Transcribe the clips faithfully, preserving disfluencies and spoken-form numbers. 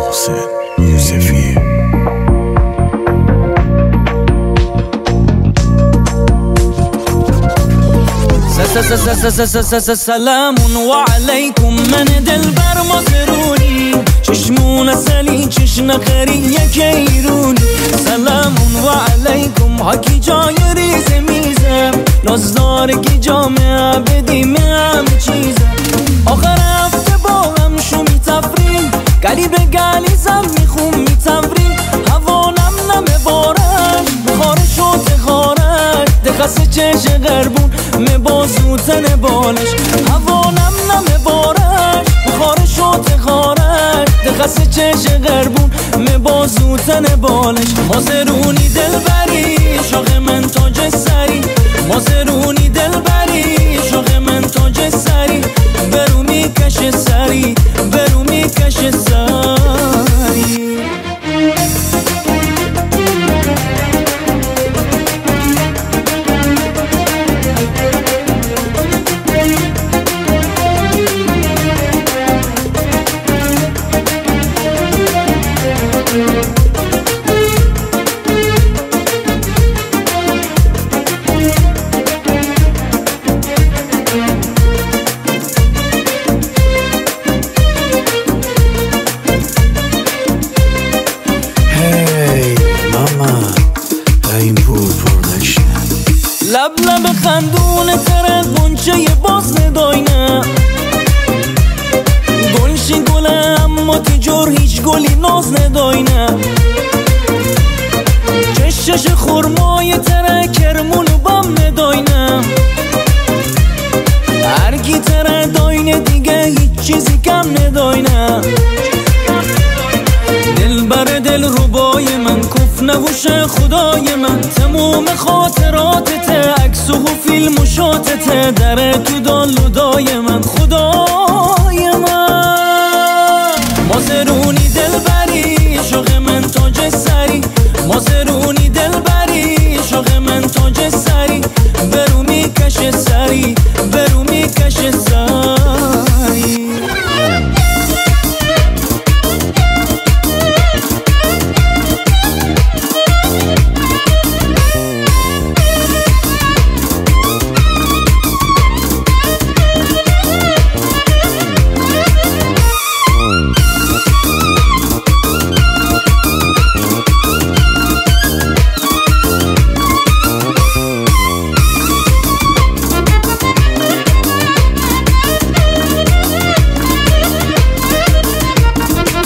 محسن یوسفی. سلامون و علیکم من دلبر مازرونی، چشمون سلی چشم خری یک ایرونی. سلامون و علیکم حکی جای ریز میزم، نازدارگی جامعه بدیم همه چیزم. آخر هفته با هم شو میتفریم، گلی به گلی زم میخون میتوریم. هوا نم نمه بارش بخارش و تخارش، دخصه چش غربون مبازو تن بالش. هوا نم نمه بارش بخارش و تخارش، دخصه چش غربون مبازو تن بالش. مازرونی دلبری شاق من تاج سری، مازرونی دلبری شاق من تاج سری. برو میکش سری، برو میکش سری. لب لب خندون تره گنچه باز نداینه، گلشی گله اما تیجور هیچ گلی ناز نداینه. چشش خورمای تره کرمون بام نداینه، هرگی تره داینه دیگه هیچ چیزی کم نداینه. دل بر دل ربای من کف نوش خدای من، تموم خاطراتت عکس و فیلم و شاتت در تو دال و دای من خدای من. مازرونی دلبری شاق من تاج سری، مازرونی دلبری شاق من تاج سری. برو میکش سری، برو میکش سری.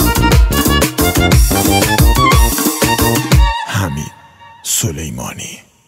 سلیمانی.